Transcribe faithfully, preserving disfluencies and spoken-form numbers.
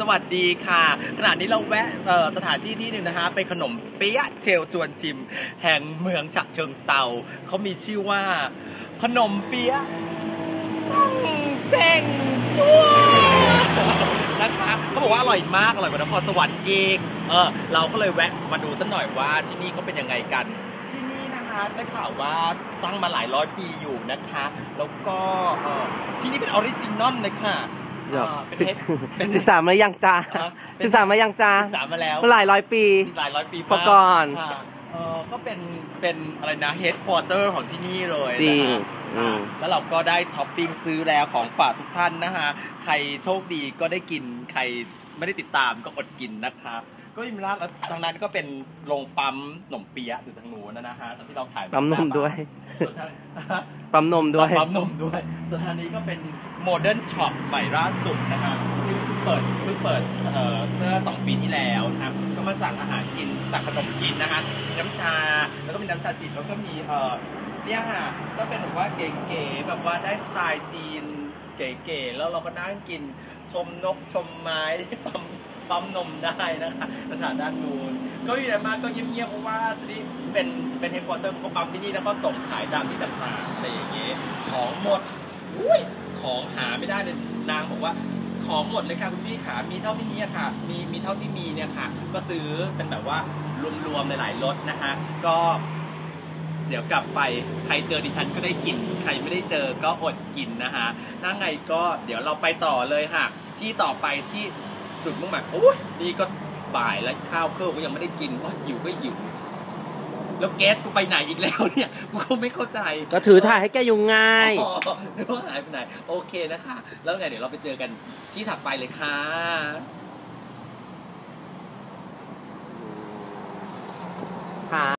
สวัสดีค่ะขณะนี้เราแวะสถานที่ที่หนึ่งนะคะเป็นขนมเปี๊ยะเชลชวนชิมแห่งเมืองฉะเชิงเทราเขามีชื่อว่าขนมเปี๊ยะเซ็งจั่วนะคะเขาบอกว่าอร่อยมากอร่อยกว่านครสวรรค์อีกเออเราก็เลยแวะมาดูสักหน่อยว่าที่นี่เขาเป็นยังไงกันที่นี่นะคะได้ข่าวว่าตั้งมาหลายร้อยปีอยู่นะคะแล้วก็เออที่นี่เป็นออริจินอลเลยค่ะเป็นศึกษามายังจ้าศึกษามายังจ้าศึกษามาแล้วหลายร้อยปีหลายร้อยปีพอก่อนเออก็เป็นเป็นอะไรนะเฮดควอเตอร์ของที่นี่เลยจริงแล้วเราก็ได้ช้อปปิ้งซื้อแล้วของฝากทุกท่านนะคะใครโชคดีก็ได้กินใครไม่ได้ติดตามก็อดกินนะคะก็มีร้านทางนั้นก็เป็นโรงปั๊มขนมเปี๊ยะอยู่ทางนู้นนะฮะที่เราถ่ายปั๊มนมด้วยปั๊มนมด้วยปั๊มนมด้วยสถานีก็เป็นโมเดิร์นช็อปใหม่ล่าสุดนะฮะที่เปิดเพิ่งเปิดเอ่อเมื่อสองปีที่แล้วนะครับก็มาสั่งอาหารกินสั่งขนมกินนะฮะมีน้ำชาแล้วก็มีน้ำชาจีนแล้วก็มีเอ่อเนี่ยฮะก็เป็นแบบว่าเก๋ๆแบบว่าได้สไตล์จีนเก๋ๆแล้วเราก็นั่งกินชมนกชมไม้ที่ปั๊มปั๊มนมได้นะคะสถานด้านนู้นก็อยู่ในมากก็เงียบๆเพราะว่าที่เป็นเป็นเฮดควอเตอร์ของปั๊มที่นี่แล้วก็ส่งขายตามที่ต่างๆอะไรอย่างเงี้ยของหมดอุ้ยของหาไม่ได้เลยนางบอกว่าของหมดเลยค่ะคุณพี่ขามีเท่าที่นี้ค่ะมีมีเท่าที่มีเนี่ยค่ะก็ซื้อเป็นแบบว่ารวมๆหลายๆรสนะคะก็เดี๋ยวกลับไปใครเจอดิฉันก็ได้กินใครไม่ได้เจอก็อดกินนะคะถ้าไงก็เดี๋ยวเราไปต่อเลยค่ะที่ต่อไปที่จุดมุ่งหมายโอ้ยนี่ก็บ่ายแล้วข้าวเครื่องก็ยังไม่ได้กินว่าหิวก็หิวแล้วแก๊สกูไปไหนอีกแล้วเนี่ยกูก็ไม่เข้าใจก็ถือถ่ายให้แกอยู่ง่ายไม่ว่าหายไปไหนโอเคนะคะแล้วไงเดี๋ยวเราไปเจอกันที่ถัดไปเลยค่ะ